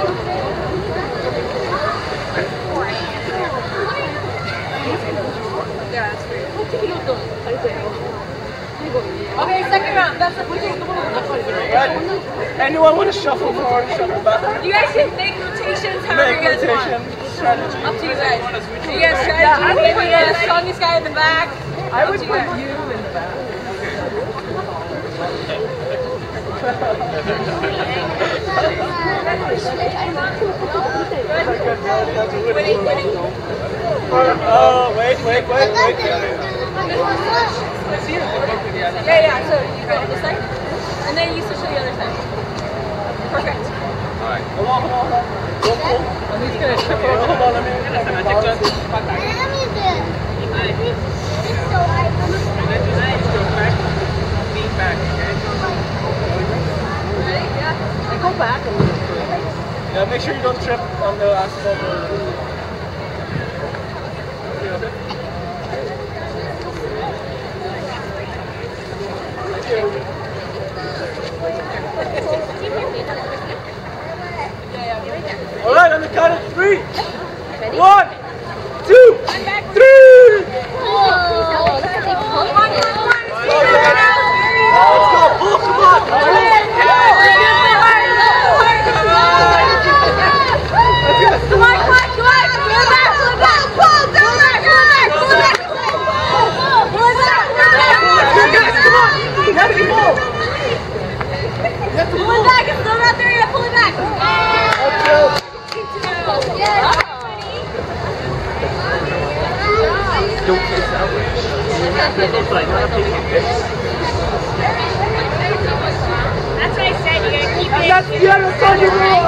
Okay, second round. That's the anyone want to shuffle forward, shuffle back? You guys can make rotations however you guys want. Strategy. Up to you guys. You guys strategy. I would put the strongest guy in the back. I would put you in the back. Wait. Yeah, so you go on this side, and then you switch to the other side. Perfect. Alright. Hold on. I'm just gonna trip over. Hold on, let me and then just go back. Lean back, okay? Ready? Yeah. And go back a little bit. Yeah, make sure you don't trip on the asphalt. Alright, on the count of 3. 1, 2, 3. Let's go, pull, come on. Don't face that way. That's what I said, you gotta keep it. That's the other side.